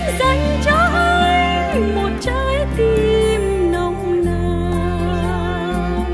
dành cho anh một trái tim nồng nàn.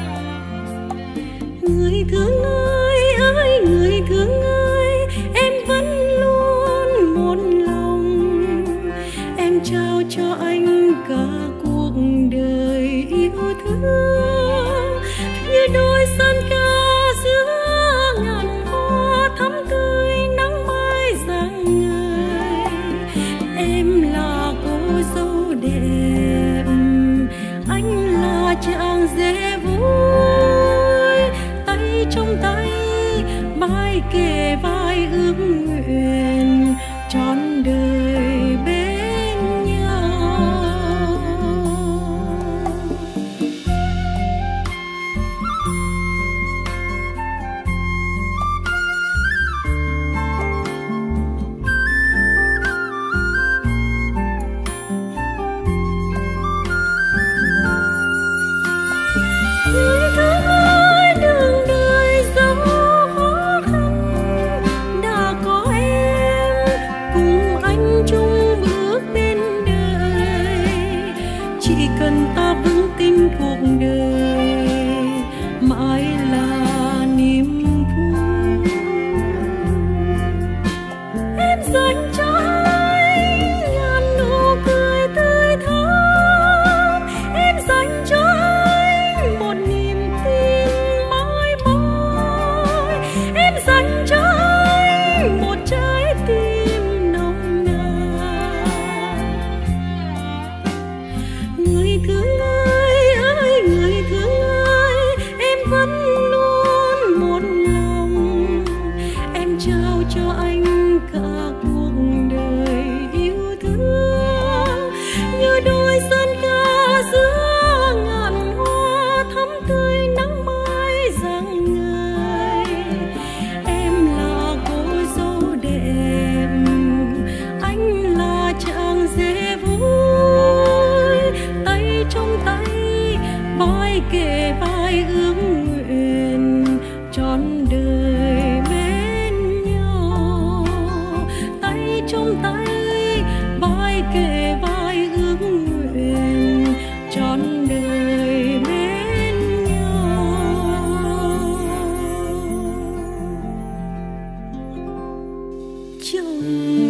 Người thương ơi, ơi người thương ơi, em vẫn luôn một lòng. Em trao cho anh cả cuộc đời yêu thương, như đôi sơn ca giữa ngàn hoa thắm tươi nắng mai rạng ngời. Em là cô dâu đẹp, anh là chàng rể vui. Tay trong tay, vai kề vai ước nguyện trọn đời bên nhau. Người thương ơi, đường đời dẫu khó khăn, đã có em cùng anh chung bước bên đời. Chỉ cần ta vững tin cuộc đời mãi là niềm vui. Em dành cho anh ngàn nụ cười tươi thắm, em dành cho anh một niềm tin mãi mãi, em dành cho anh một trái tim nồng nàn. Người thương ơi, ơi người thương ơi, em vẫn luôn một lòng. Em trao cho anh cả cuộc đời yêu thương, như đôi sơn ca giữa ngàn hoa thắm tươi nắng mai rạng ngời. Em là cô dâu đẹp, anh là chàng rể vui. Tay trong tay, vai kề vai ước nguyện trọn đời bên nhau. Tay trong tay, vai kề vai ước nguyện trọn đời bên nhau. Chồng